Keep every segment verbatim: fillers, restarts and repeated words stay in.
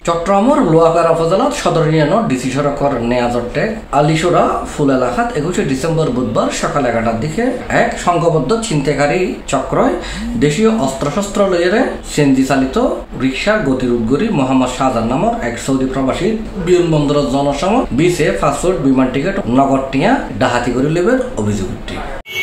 চট্টগ্রামের লোহাগাড়া উপজেলার সদর ইউনিয়ন ডিসি সড়কের নেয়াজরটেক আলিশোরা ফুল এলাকাত একুশে ডিসেম্বর বুধবার সকাল এগারোটার দিকে এক সংঘবদ্ধ ছিনতাইকারী চক্রয় দেশীয় অস্ত্রশস্ত্র লইয়ে সিএনজি চালিত রিক্সা গতিরোধ করি মোহাম্মদ শাহজাহান নামর এক সৌদি প্রবাসী বিমানবন্দরের জনসম বিশে ফাস্টফুড বিমান টিকিট নগদ টিয়া ডাহাতি করে লেবের অভিযোগ উঠে।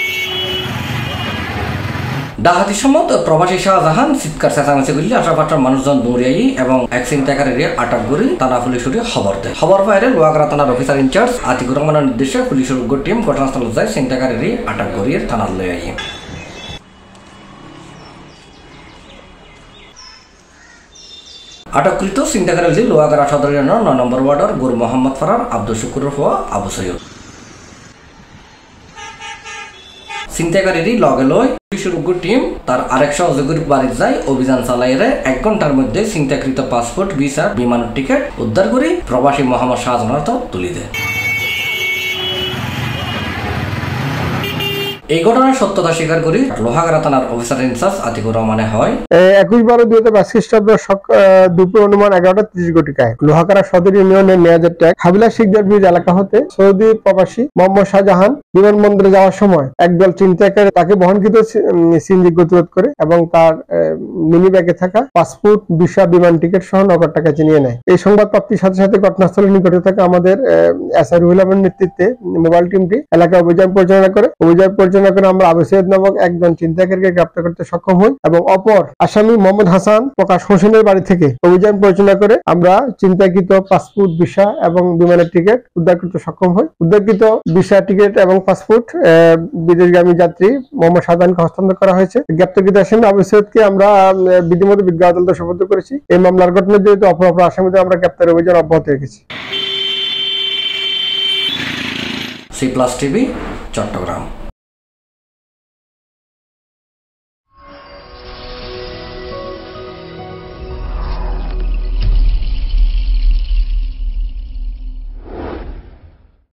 ডাহাতি সময় প্রবাসী শাহজাহান চিৎকার চেঁচামেচি করলে আশাপাশার মানুষজন দৌড়িয়াই এবং এক ছিনতাইকারীকে আটক করে থানা পুলিশে খবর দেয়। খবর পাইলে লোহাগাড়া থানার অফিসার ইনচার্জ আতিকুর রহমানের নির্দেশে পুলিশের উগ্র টিম ঘটনাস্থলে যায় ছিনতাইকারীকে আটক করিয়ে থানার লয়ে আই। আটককৃত ছিনতাইকারী লোহাগাড়া সদর ইউনিয়নের নয় নম্বর ওয়ার্ডের গুর মোহাম্মদ ফরার আব্দুল শুকুরের হওয়া আবু সৈয়দ। ছিনতাইকারীরই লগে লয় পুলিশের উগ্র টিম তার আরেক সহযোগীর বাড়ি যায় অভিযান চালাইরে এক ঘন্টার মধ্যে ছিনতাইকৃত পাসপোর্ট ভিসা বিমান টিকিট উদ্ধার করে প্রবাসী মোহাম্মদ শাহজাহান তুলে দেয়। এই ঘটনার সত্যতা স্বীকার করি লোহাগাড়া থানার অফিসার ইনচার্জ আতিকুর রহমানে হয় একুশ বারো দুই হাজার বাইশ খ্রিস্টাব্দ দুপুর অনুমান এগারোটা ত্রিশ ঘটিকায় লোহাগাড়া সদর ইউনিয়নের নেয়াজের ট্যাগ হাবিলা শিকদার ব্রিজ এলাকা হতে সৌদি প্রবাসী মোহাম্মদ শাহজাহান বিমানবন্দরে যাওয়ার সময় একদল ছিনতাইকারী তাকে বহনকৃত সিএনজি গতিরোধ করে এবং তার মিনি ব্যাগে থাকা পাসপোর্ট ভিসা বিমান টিকিট সহ নগদ টাকা চিনিয়ে নেয়। এই সংবাদ প্রাপ্তির সাথে সাথে ঘটনাস্থলের নিকটে থাকা আমাদের এসআই রুহুল আলমের নেতৃত্বে মোবাইল টিমটি এলাকায় অভিযান পরিচালনা করে অভিযান পরিচালনা করে আমরা আবু সৈয়দ নামক একজন ছিনতাইকারীকে গ্রেপ্তার করতে সক্ষম হই এবং অপর আসামি মোহাম্মদ হাসান প্রকাশ হোসেনের বাড়ি থেকে অভিযান পরিচালনা করে আমরা ছিনতাইকৃত পাসপোর্ট ভিসা এবং বিমানের টিকিট উদ্ধার করতে সক্ষম হই। উদ্ধারকৃত ভিসা টিকিট এবং পাসপোর্ট বিদেশগামী যাত্রী মোহাম্মদ শাহজাহানকে হস্তান্তর করা হয়েছে। গ্রেপ্তারকৃত আসামি আবু সৈয়দকে আমরা বিধিমত বিজ্ঞ আদালতে সোপর্দ করেছি। এই মামলার ঘটনায় জড়িত অপর অপর আসামিদের আমরা গ্রেপ্তার অভিযান অব্যাহত রেখেছি। C plus TV, Chittagong.